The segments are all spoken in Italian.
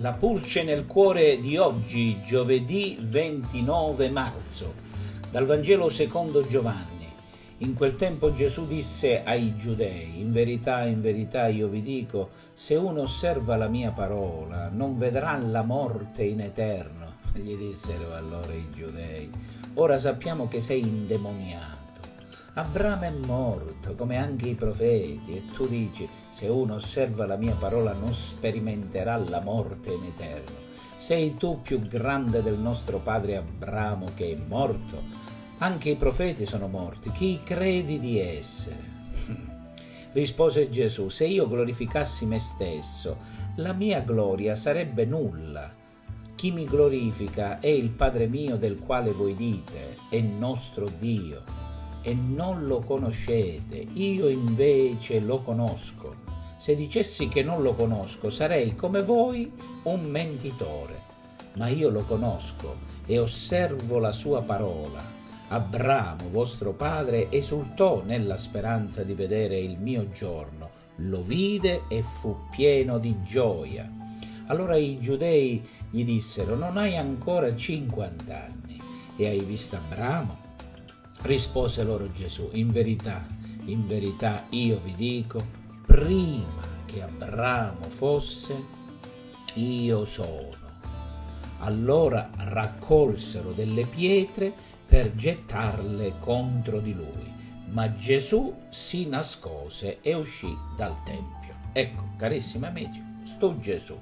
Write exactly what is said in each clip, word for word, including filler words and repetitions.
La pulce nel cuore di oggi, giovedì ventinove marzo, dal Vangelo secondo Giovanni. In quel tempo Gesù disse ai giudei: in verità, in verità io vi dico, se uno osserva la mia parola non vedrà la morte in eterno. Gli dissero allora i giudei: ora sappiamo che sei indemoniato. Abramo è morto, come anche i profeti, e tu dici: se uno osserva la mia parola non sperimenterà la morte in eterno. Sei tu più grande del nostro padre Abramo, che è morto? Anche i profeti sono morti. Chi credi di essere? Rispose Gesù: se io glorificassi me stesso, la mia gloria sarebbe nulla. Chi mi glorifica è il Padre mio, del quale voi dite è nostro Dio, e non lo conoscete. Io invece lo conosco. Se dicessi che non lo conosco, sarei come voi un mentitore. Ma io lo conosco e osservo la sua parola. Abramo, vostro padre, esultò nella speranza di vedere il mio giorno. Lo vide e fu pieno di gioia. Allora i giudei gli dissero: non hai ancora cinquanta anni e hai visto Abramo? Rispose loro Gesù: in verità, in verità io vi dico, prima che Abramo fosse, io sono. Allora raccolsero delle pietre per gettarle contro di lui, ma Gesù si nascose e uscì dal Tempio. Ecco, carissimi amici, sto Gesù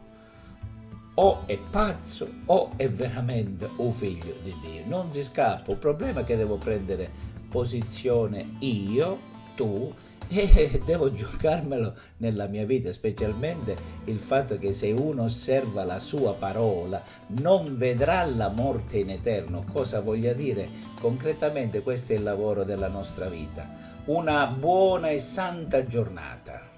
o è pazzo o è veramente un figlio di Dio. Non si scappa. Il problema è che devo prendere posizione io, tu, e devo giocarmelo nella mia vita, specialmente il fatto che se uno osserva la sua parola non vedrà la morte in eterno. Cosa voglia dire? Concretamente questo è il lavoro della nostra vita. Una buona e santa giornata.